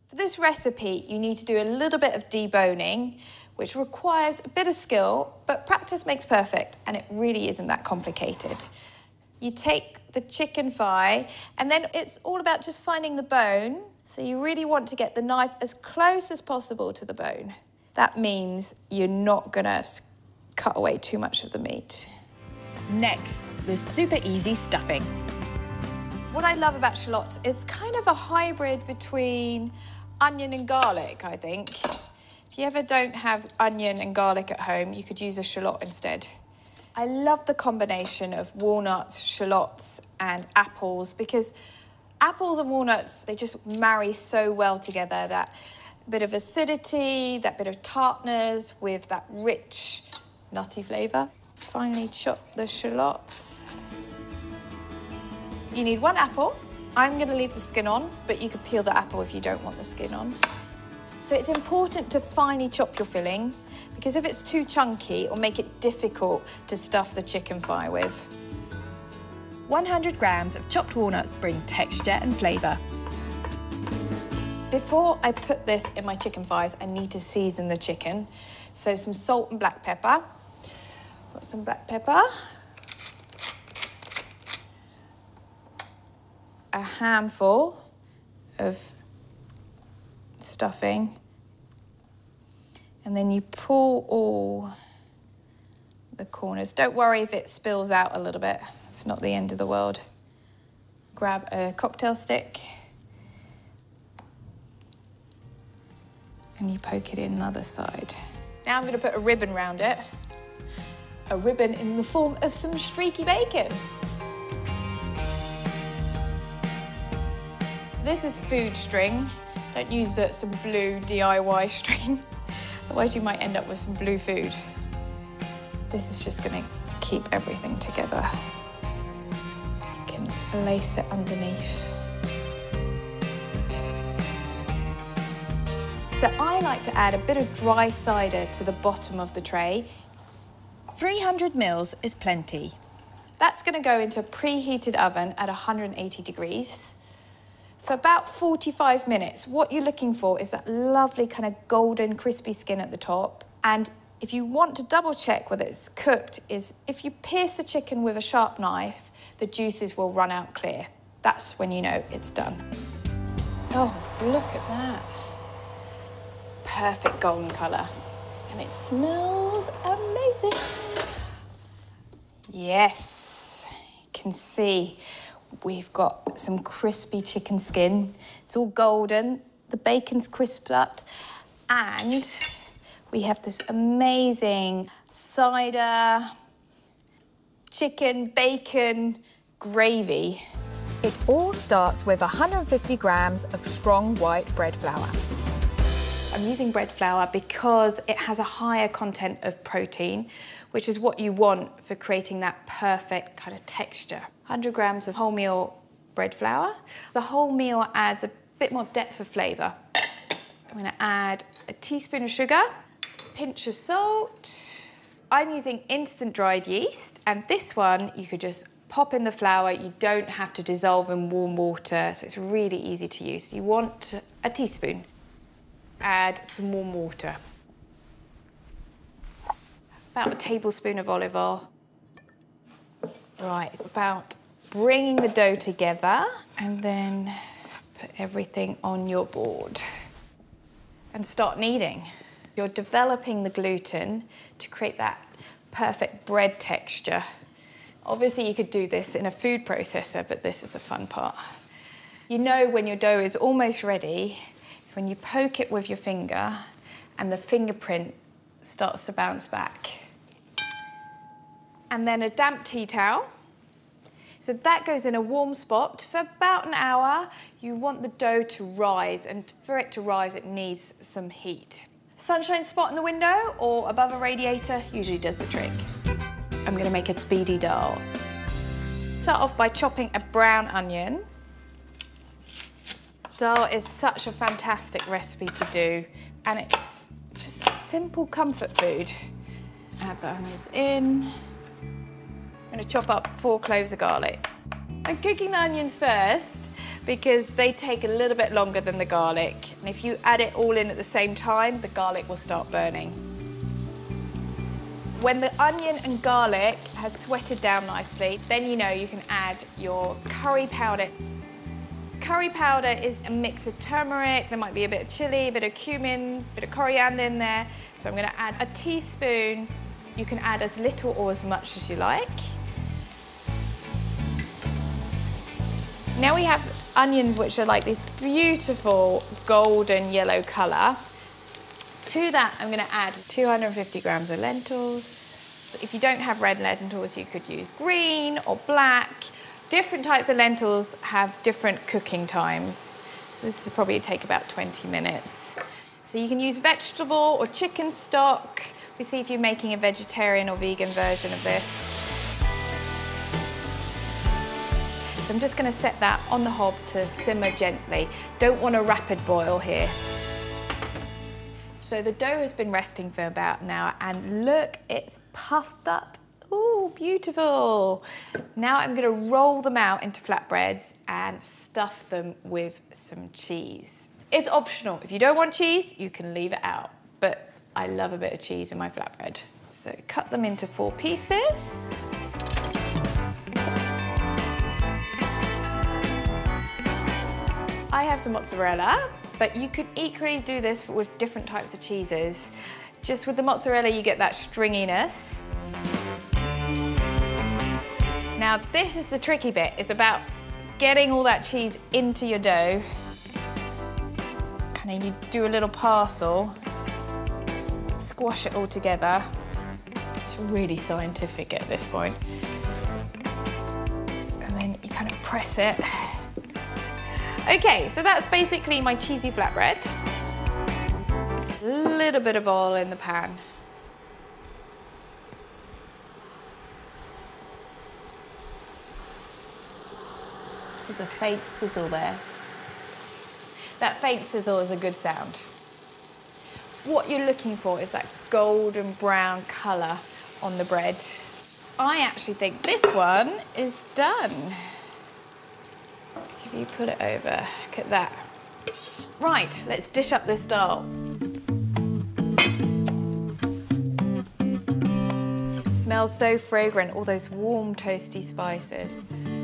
For this recipe, you need to do a little bit of deboning, which requires a bit of skill, but practice makes perfect, and it really isn't that complicated. You take the chicken thigh, and then it's all about just finding the bone. So you really want to get the knife as close as possible to the bone. That means you're not gonna cut away too much of the meat. Next, the super easy stuffing. What I love about shallots is kind of a hybrid between onion and garlic, I think. If you ever don't have onion and garlic at home, you could use a shallot instead. I love the combination of walnuts, shallots, and apples because apples and walnuts, they just marry so well together. That bit of acidity, that bit of tartness with that rich, nutty flavour. Finally chop the shallots. You need 1 apple. I'm going to leave the skin on, but you could peel the apple if you don't want the skin on. So it's important to finely chop your filling, because if it's too chunky, it'll make it difficult to stuff the chicken thigh with. 100 grams of chopped walnuts bring texture and flavour. Before I put this in my chicken thighs, I need to season the chicken. So some salt and black pepper. Got some black pepper. A handful of stuffing. And then you pull all the corners. Don't worry if it spills out a little bit. It's not the end of the world. Grab a cocktail stick. And you poke it in the other side. Now I'm going to put a ribbon around it. A ribbon in the form of some streaky bacon. This is food string. Don't use some blue DIY string. Otherwise you might end up with some blue food. This is just going to keep everything together. You can lace it underneath. So I like to add a bit of dry cider to the bottom of the tray. 300 ml is plenty. That's going to go into a preheated oven at 180 degrees. For about 45 minutes, what you're looking for is that lovely kind of golden crispy skin at the top. And if you want to double check whether it's cooked, is if you pierce the chicken with a sharp knife, the juices will run out clear. That's when you know it's done. Oh, look at that. Perfect golden colour. And it smells amazing. Yes, you can see we've got some crispy chicken skin. It's all golden, the bacon's crisped up, and we have this amazing cider, chicken, bacon, gravy. It all starts with 150 grams of strong white bread flour. I'm using bread flour because it has a higher content of protein, which is what you want for creating that perfect kind of texture. 100 grams of wholemeal bread flour. The wholemeal adds a bit more depth of flavour. I'm going to add a teaspoon of sugar, a pinch of salt. I'm using instant dried yeast, and this one you could just pop in the flour. You don't have to dissolve in warm water, so it's really easy to use. You want a teaspoon. Add some warm water. About a tablespoon of olive oil. Right, it's about bringing the dough together and then put everything on your board and start kneading. You're developing the gluten to create that perfect bread texture. Obviously, you could do this in a food processor, but this is the fun part. You know when your dough is almost ready, when you poke it with your finger and the fingerprint starts to bounce back. And then a damp tea towel. So that goes in a warm spot for about an hour. You want the dough to rise, and for it to rise, it needs some heat. Sunshine spot in the window or above a radiator usually does the trick. I'm going to make a speedy dal. Start off by chopping a brown onion. Dal is such a fantastic recipe to do, and it's just a simple comfort food. Add the onions in. I'm going to chop up 4 cloves of garlic. I'm cooking the onions first because they take a little bit longer than the garlic. And if you add it all in at the same time, the garlic will start burning. When the onion and garlic has sweated down nicely, then you know you can add your curry powder. Curry powder is a mix of turmeric, there might be a bit of chili, a bit of cumin, a bit of coriander in there. So I'm going to add a teaspoon. You can add as little or as much as you like. Now we have onions which are like this beautiful golden yellow colour. To that I'm going to add 250 grams of lentils. If you don't have red lentils, you could use green or black. Different types of lentils have different cooking times. This will probably take about 20 minutes. So you can use vegetable or chicken stock. We see if you're making a vegetarian or vegan version of this. So I'm just going to set that on the hob to simmer gently. Don't want a rapid boil here. So the dough has been resting for about an hour and look, it's puffed up. Ooh, beautiful. Now I'm going to roll them out into flatbreads and stuff them with some cheese. It's optional. If you don't want cheese, you can leave it out. But I love a bit of cheese in my flatbread. So cut them into 4 pieces. I have some mozzarella, but you could equally do this with different types of cheeses. Just with the mozzarella, you get that stringiness. Now, this is the tricky bit. It's about getting all that cheese into your dough. Kind of, you do a little parcel, squash it all together. It's really scientific at this point. And then you kind of press it. Okay, so that's basically my cheesy flatbread. A little bit of oil in the pan. There's a faint sizzle there. That faint sizzle is a good sound. What you're looking for is that golden brown colour on the bread. I actually think this one is done. If you put it over, look at that. Right, let's dish up this dal. Smells so fragrant, all those warm toasty spices.